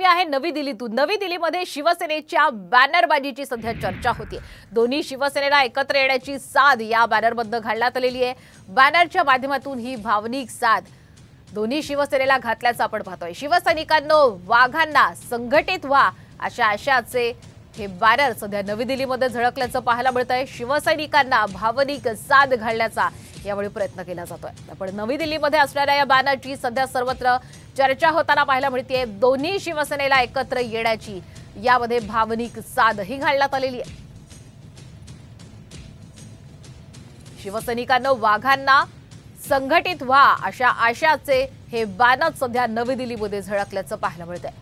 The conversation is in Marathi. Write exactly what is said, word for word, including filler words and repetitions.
आहे नवी दिल्लीतून। नवी दिल्लीमध्ये शिवसेनेच्या बॅनरबाजीची सध्या चर्चा होती। दोन्ही शिवसेनेला एकत्र येण्याची साध या बॅनरबद्ध घालण्यात आलेली आहे। बॅनरच्या माध्यमातून ही भावनिक साध दोन्ही शिवसेनेला घातल्याचं आपण पाहतोय। शिवसैनिकांनो वाघांना संघटित व्हा अशा आशयाचे हे बॅनर सध्या नवी दिल्लीमध्ये झळकल्याचं पाहायला मिळतंय। शिवसैनिकांना भावनिक साध घालण्याचा यावेळी प्रयत्न केला जातोय। आपण नवी दिल्लीमध्ये असणाऱ्या या बॅनरची सध्या सर्वत्र चर्चा होताना पाहायला मिळते। दोन्ही शिवसेनेला एकत्र येण्याची यामध्ये भावनिक साध ही घालण्यात आलेली आहे। शिवसैनिकांना वाघांना संघटित व्हा अशा आशयाचे हे बॅनर सध्या नवी दिल्लीमध्ये झळकल्याचं पाहायला मिळतंय।